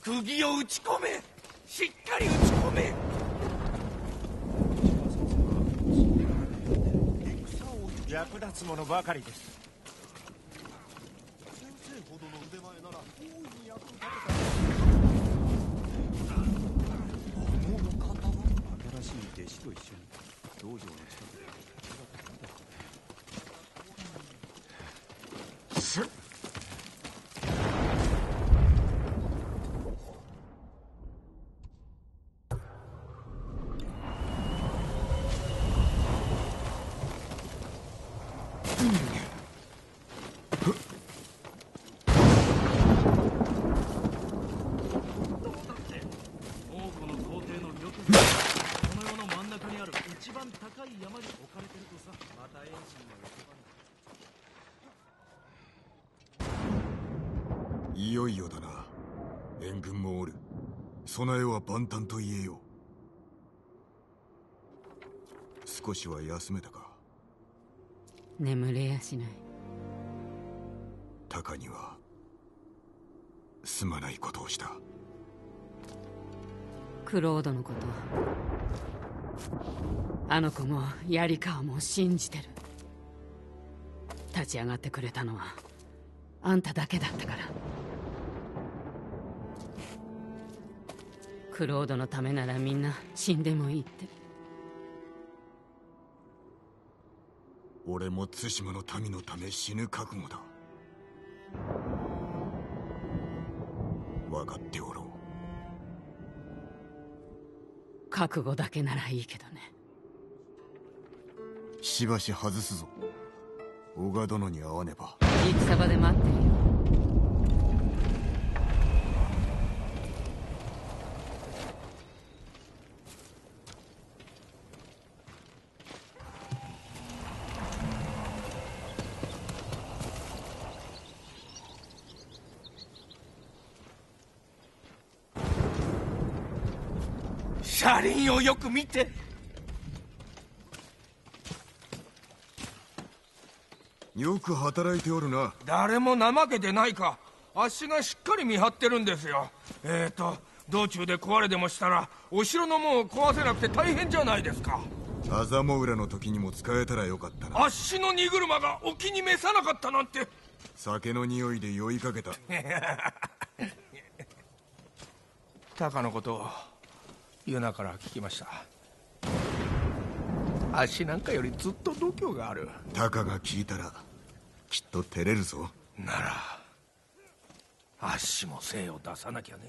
釘を打ち込め、しっかり打ち込め。 戦を役立つものばかりです。先生ほどの腕前なら大いに役に立てた。この方は新しい弟子と一緒に道場の近くでいよいよだな。援軍もおる。備えは万端と言えよう。少しは休めたか。 眠れやしない。 タカにはすまないことをした。 クロードのこと、あの子も槍川も信じてる。立ち上がってくれたのはあんただけだったから。クロードのためならみんな死んでもいいって。 俺も対馬の民のため死ぬ覚悟だ。分かっておろう。 覚悟だけならいいけどね。 しばし外すぞ。小賀殿に会わねば。 戦場で待ってるよ。 車輪をよく見て。 よく働いておるな。 誰も怠けてないか。あっしがしっかり見張ってるんですよ。道中で壊れでもしたらお城の門を壊せなくて大変じゃないですか。 アザモ浦の時にも使えたらよかったな。 あっしの荷車がお気に召さなかったなんて。 酒の匂いで酔いかけた。 タカのことをユナから聞きました。あっしなんかよりずっと度胸がある。 タカが聞いたらきっと照れるぞ。 ならあっしも精を出さなきゃね。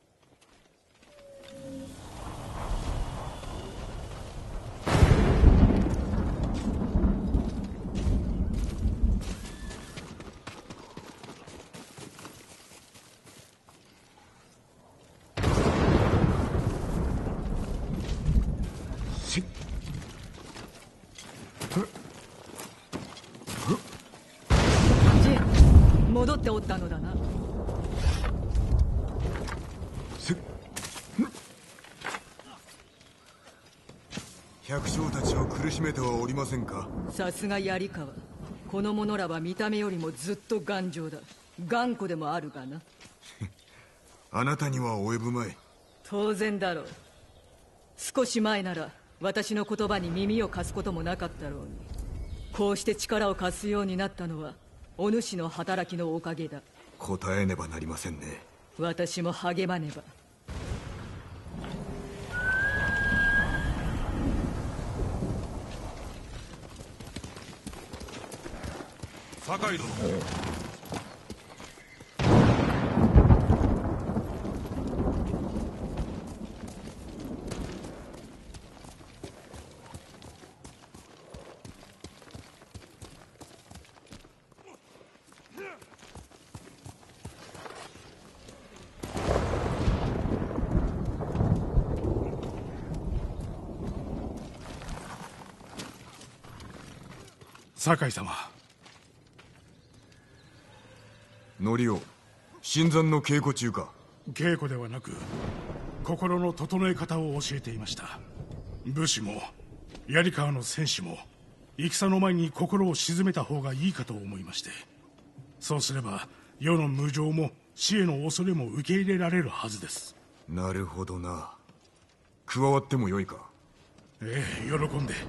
戻っておったのだな。 百姓たちを苦しめてはおりませんか。 さすが槍川。この者らは見た目よりもずっと頑丈だ。頑固でもあるがな。 あなたには及ぶまい。 当然だろう。少し前なら私の言葉に耳を貸すこともなかったろうに。こうして力を貸すようになったのはお主の働きのおかげだ。 答えねばなりませんね。 私も励まねば。 酒井殿。 酒井様。 ノリオ、新参の稽古中か。 稽古ではなく心の整え方を教えていました。武士も槍川の戦士も戦の前に心を静めた方がいいかと思いまして。そうすれば世の無常も死への恐れも受け入れられるはずです。 なるほどな。加わってもよいか？ ええ、喜んで。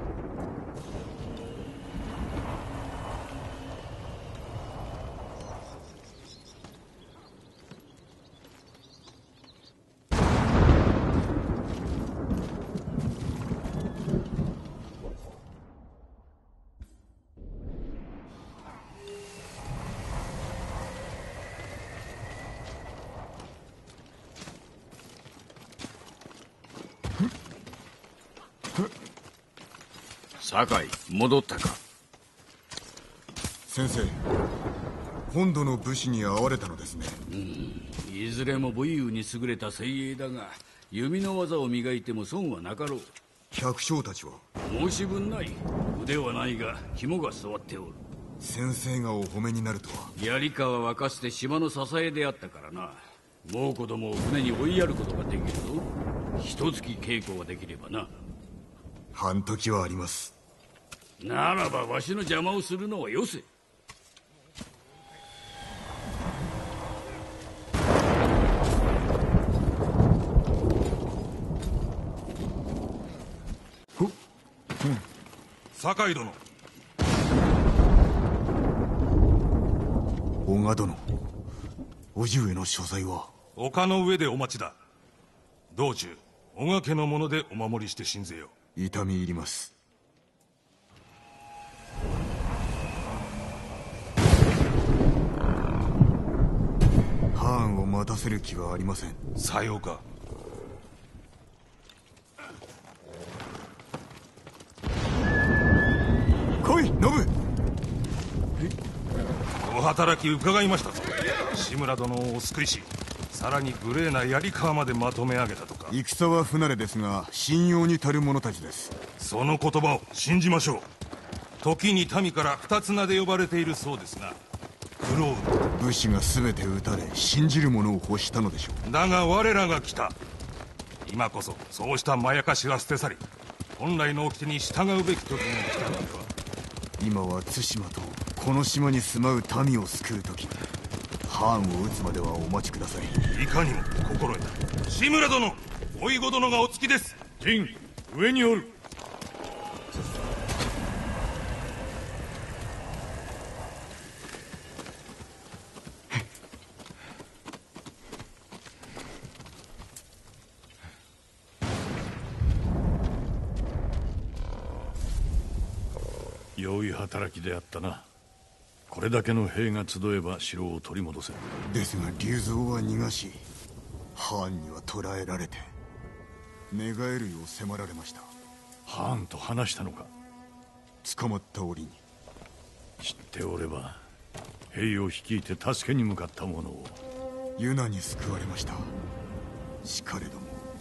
酒井、戻ったか？ 先生、本土の武士に会われたのですね。 いずれも武勇に優れた精鋭だが、弓の技を磨いても損はなかろう。 百姓たちは？ 申し分ない。腕はないが肝が据わっておる。 先生がお褒めになるとは。 槍川はかつて島の支えであったからな。猛虎どもを船に追いやることができるぞ。一月稽古ができればな。 半時はあります。 ならばわしの邪魔をするのはよせ。 酒井殿。 小賀殿、叔父上の所在は？ 丘の上でお待ちだ。道中小賀家の者でお守りして信ぜよ。 痛み入ります。ハーンを待たせる気はありません。 さようか。 来い、ノブ。 お働き伺いましたぞ。志村殿をお救いし、さらに無礼な槍川までまとめ上げたとか。 戦は不慣れですが信用に足る者たちです。 その言葉を信じましょう。時に民から二つ名で呼ばれているそうですが、クロード。 武士が全て撃たれ信じる者を欲したのでしょう。 だが我らが来た。今こそそうしたまやかしは捨て去り、本来の掟に従うべき時が来たのでは。 今は対馬とこの島に住まう民を救う時。ハーンを撃つまではお待ちください。 いかにも心得た。志村殿、おいご殿がお着きです。 陣、上におる。 良い働きであったな。これだけの兵が集えば城を取り戻せる。 ですが竜蔵は逃がし、ハーンには捕らえられて寝返るよう迫られました。 ハーンと話したのか？ 捕まった折に。 知っておれば兵を率いて助けに向かった者を。 ユナに救われました。しかれども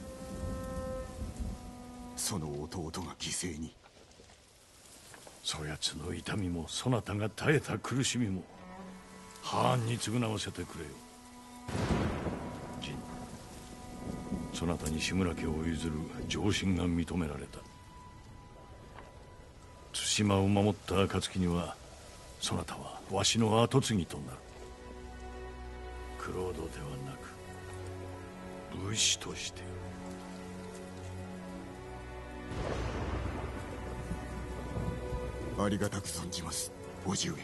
その弟が犠牲に。 そやつの痛みもそなたが耐えた苦しみもハーンに償わせてくれよ。ジン、そなたに志村家を譲る上申が認められた。対馬を守った暁にはそなたはわしの跡継ぎとなる。クロードではなく武士として。 ありがたく存じます、叔父上。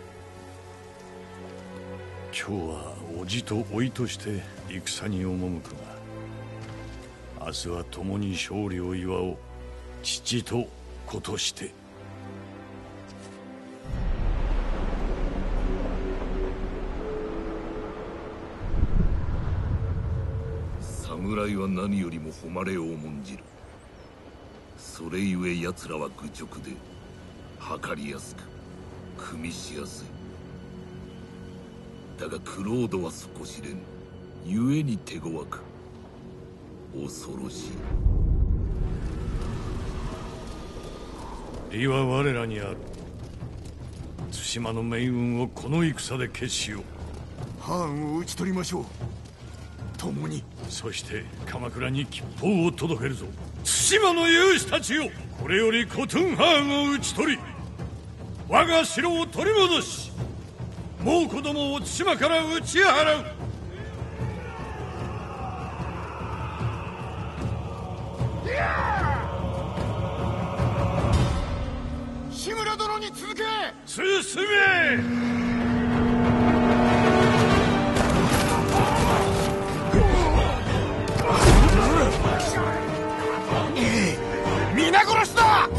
今日は叔父と甥いとして戦に赴くが、明日は共に勝利を祝おう。父と子として。 侍は何よりも誉れを重んじる。それゆえ奴らは愚直で測りやすく組みしやすい。だがクロードは底知れぬ。故に手強く恐ろしい。 利は我らにある。対馬の命運をこの戦で決しよう。 ハーンを討ち取りましょう、共に。 そして鎌倉に吉報を届けるぞ。対馬の勇士たちよ、これよりコトゥンハーンを討ち取り我が城を取り戻し、 猛虎どもを対馬から打ち払う。 志村殿に続け。 進め。 皆殺しだ。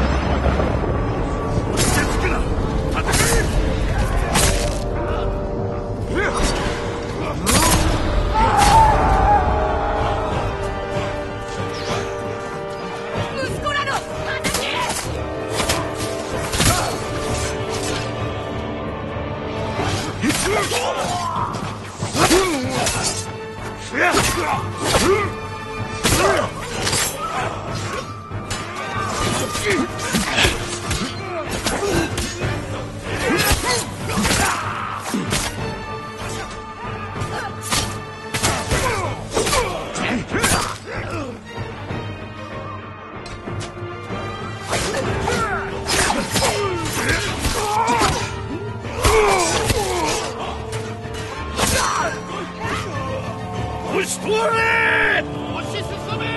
押し通れ。 押し進め。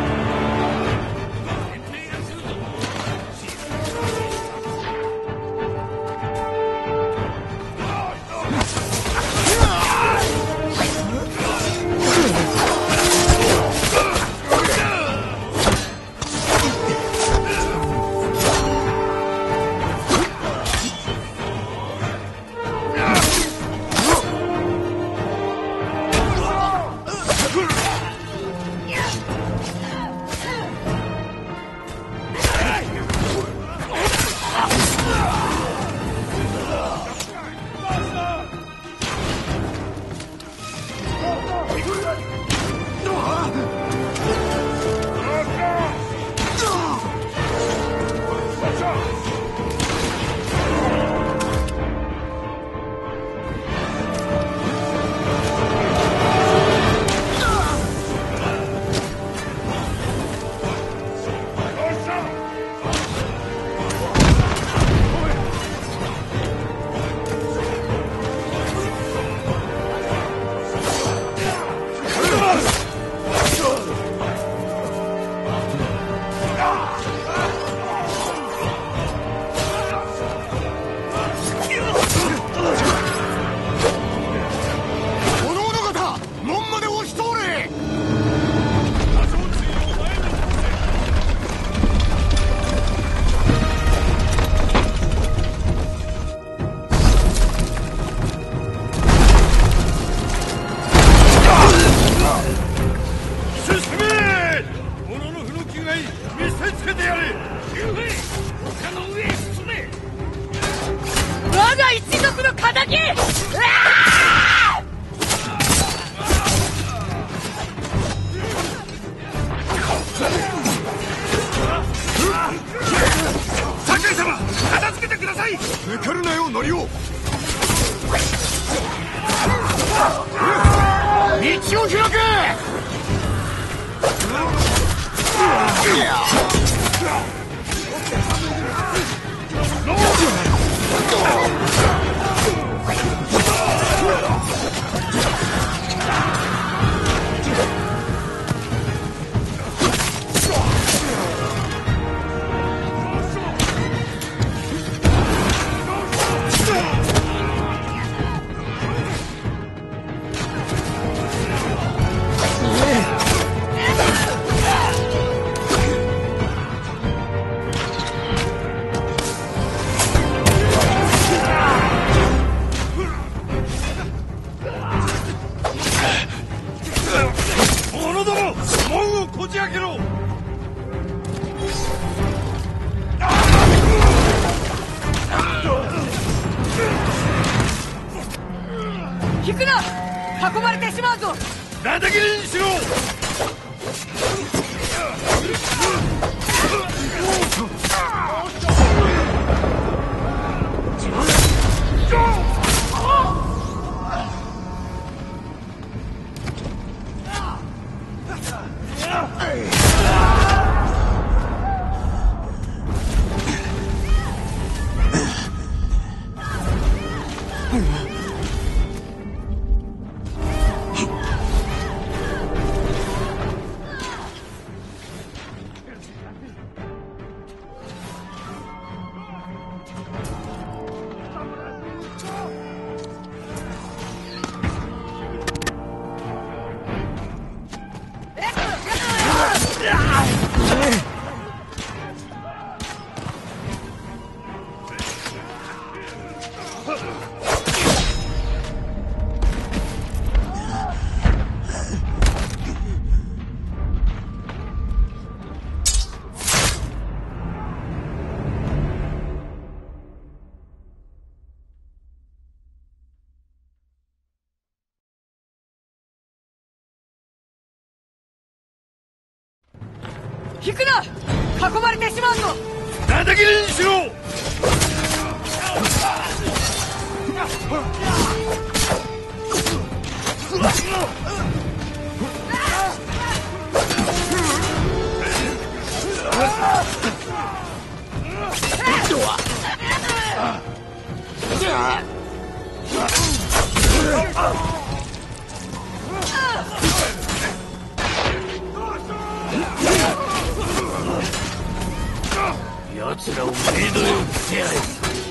我が一族の敵！ 酒井様、片付けてください。抜かるなよ、ノリオ。道を開け。 者ども、門をこじ開けろ。 引くな！囲まれてしまうぞ！ なだ切りにしろ。 引くな！囲まれてしまうぞ！ 叩きにしろ！奴らをメイドよ手配する。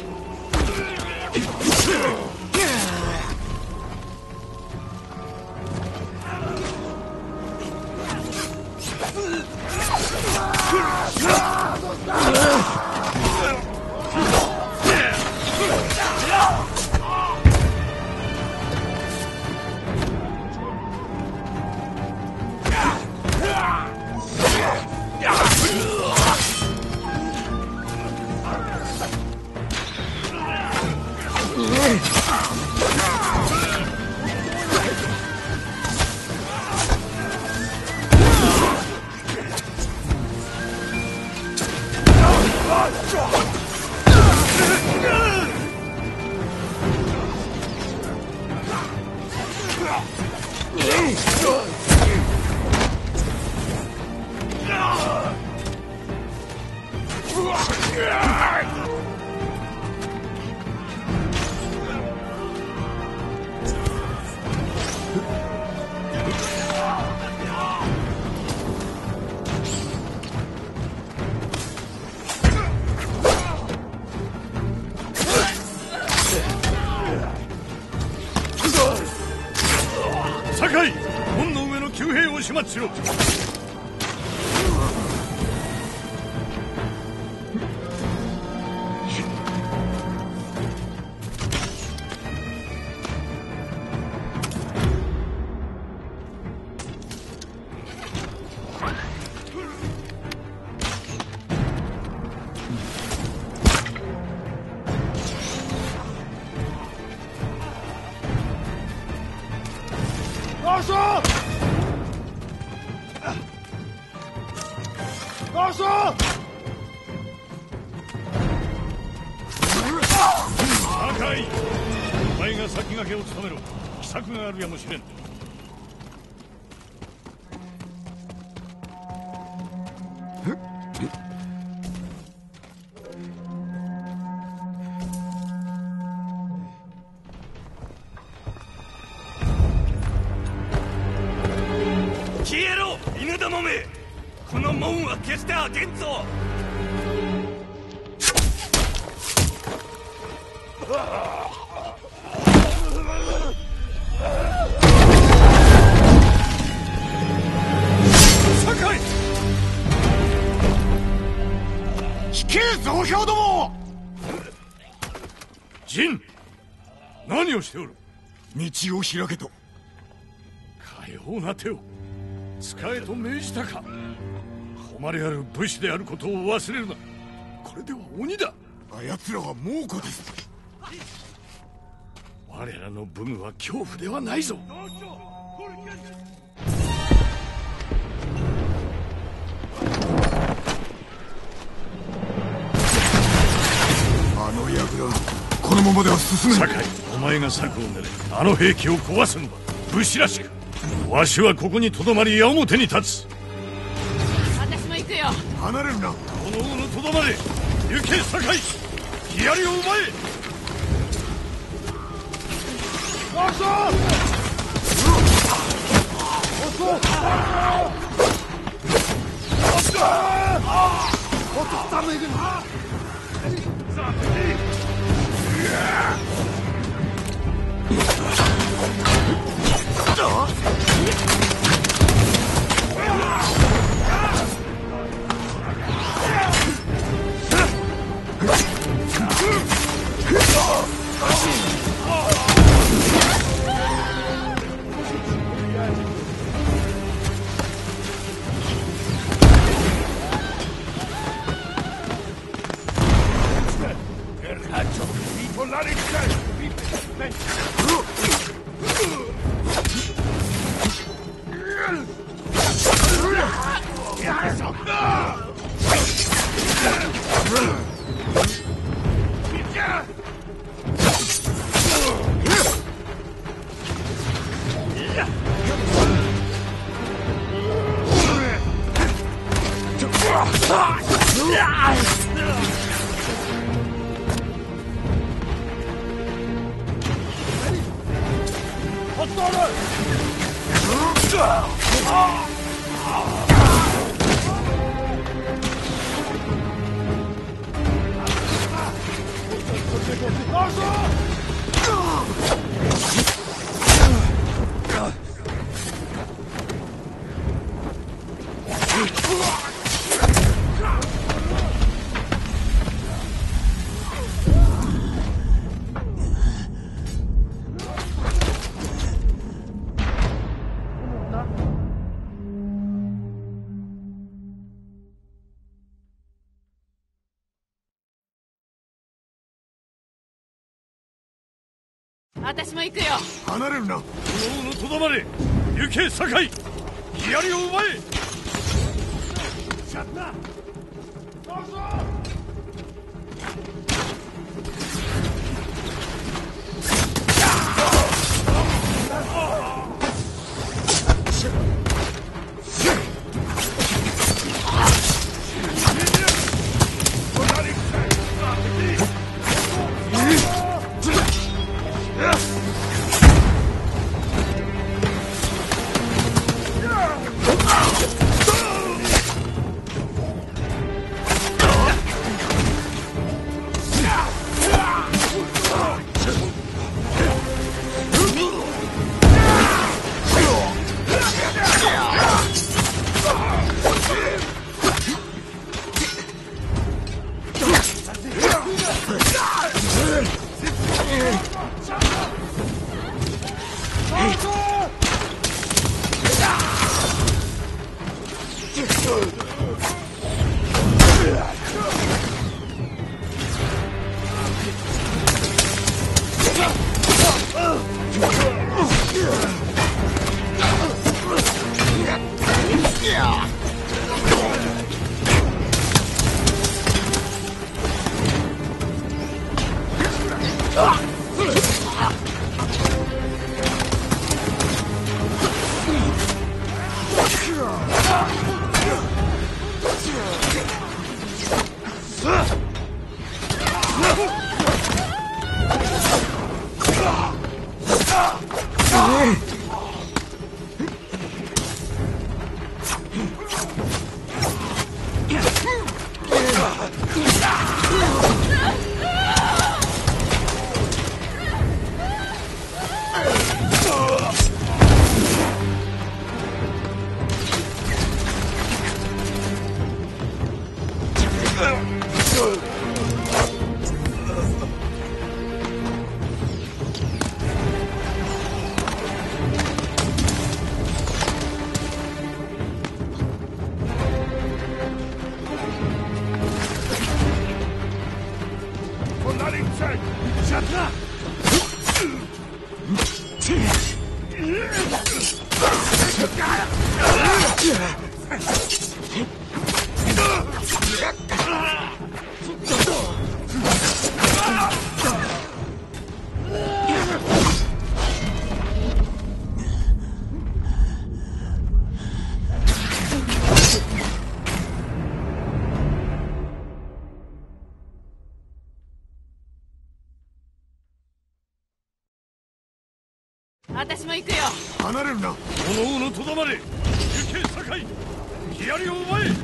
酒井、門の上の急兵を始末しろ。酒井、お前が先駆けを務めろ。奇策があるやもしれん。 消えろ、犬どもめ！この門は決して開けんぞ！ 酒井！引け、増票ども！ 陣、何をしておる？ 道を開けと。 かような手を使えと命じたか。誉れある武士であることを忘れるな。これでは鬼だ。 あやつらは猛虎です。 我らの武具は恐怖ではないぞ。 あの櫓、このままでは進めない。 酒井、お前が策を練れ。あの兵器を壊すのは武士らしく。わしはここにとどまり矢面に立つ。 私も行くよ。 離れるな。 おのおのとどまれ。行け、酒井、槍を奪え。 私も行くよ。 離れるな。 おのおのとどまれ。行け酒井、槍を奪え。シャッター。 私も行くよ。 離れるな。 おのおのとどまれ。行け酒井、槍を奪え。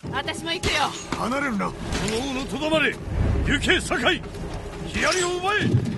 私も行くよ。 離れるな。 この王のとどまれ。行け酒井、槍を奪え。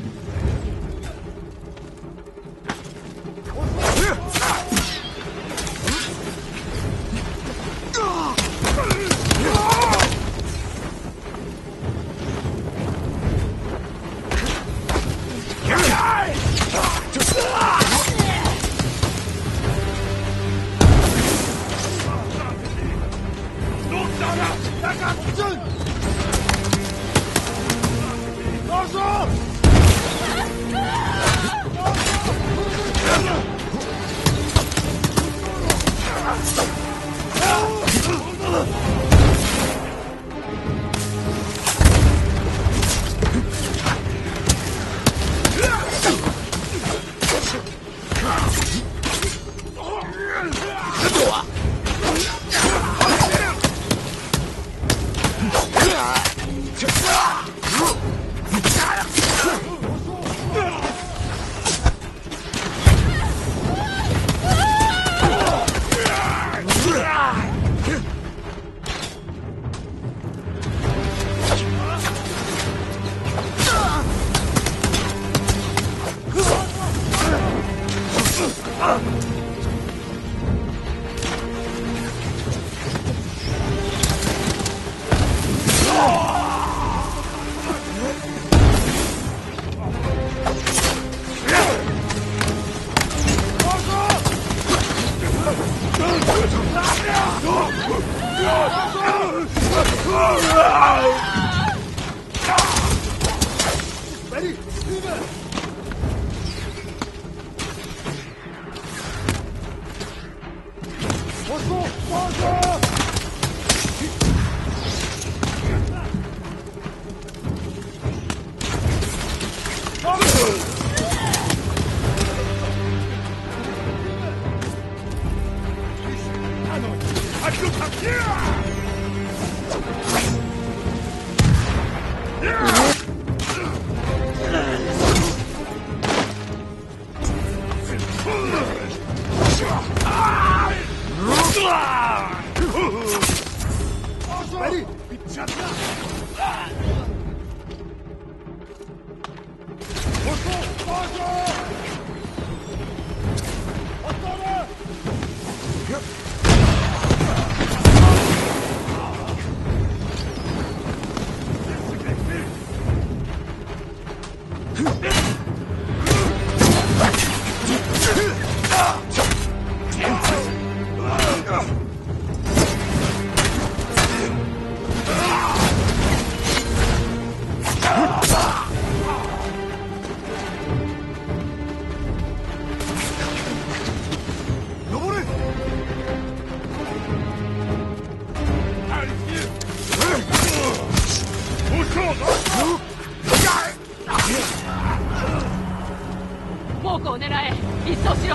猛虎を狙え。一掃しろ。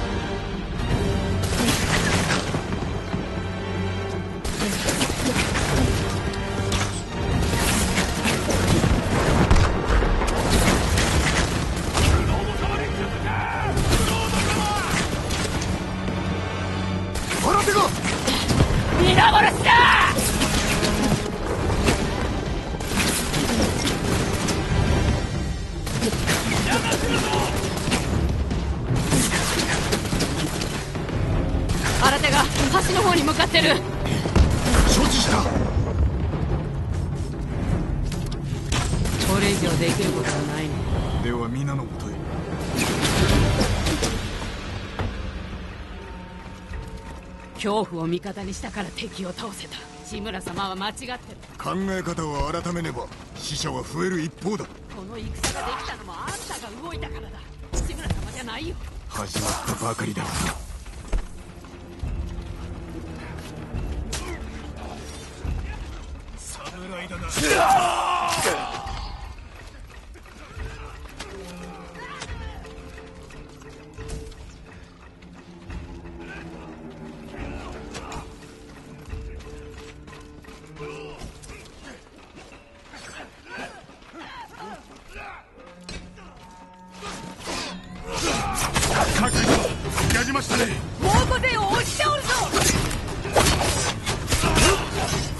新手が皆殺しだ。新手が橋の方に向かってる。 承知した。 これ以上できることはないね。 では皆のもとへ。 恐怖を味方にしたから敵を倒せた。志村様は間違ってる。 考え方を改めねば死者は増える一方だ。 この戦ができたのもあんたが動いたからだ。志村様じゃないよ。 始まったばかりだ。 侍だな。 やりましたね。 猛虎勢を押し倒るぞ。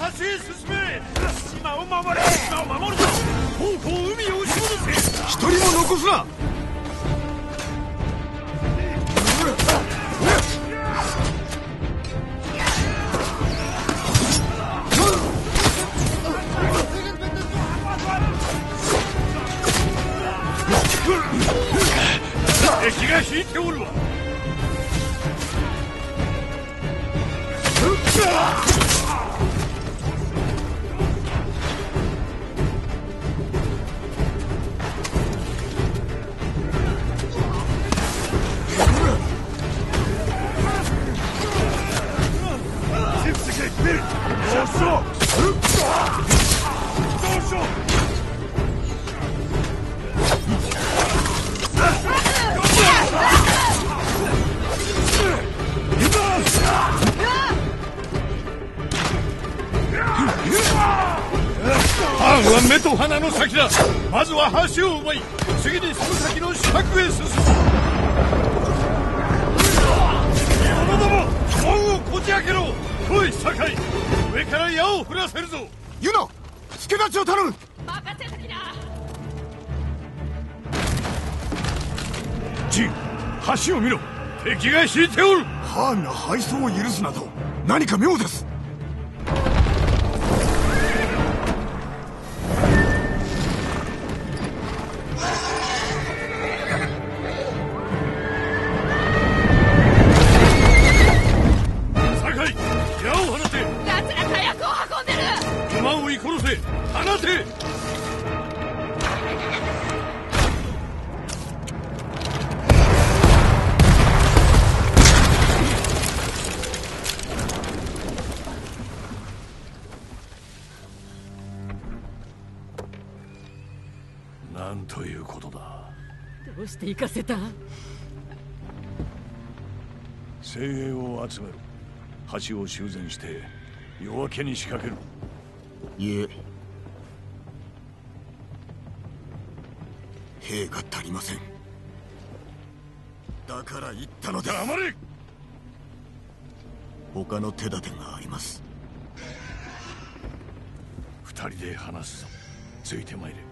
橋へ進め。島を守れ。島を守るぞ。宝庫を海へ押し戻せ。 一人も残すな。 敵が引いておるわ。ハンは目と鼻の先だ。まずは橋を奪い、次にその先の死角へ進む。者ども、門をこじ開けろ。来い酒井、上から矢を降らせるぞ。 ユナ、助太刀を頼む。 任せすぎな。 ジン、橋を見ろ。敵が引いておる。 ハーンが敗走を許すなど何か妙です。 酒井、矢を放て。 奴ら火薬を運んでる。 馬を追い殺せ。放て。なんということだ。 どうして行かせた？ 精鋭を集めろ。橋を修繕して夜明けに仕掛ける。 いえ、兵が足りません。だから言ったのです。 黙れ。 他の手立てがあります。 二人で話すぞ。ついてまいれ。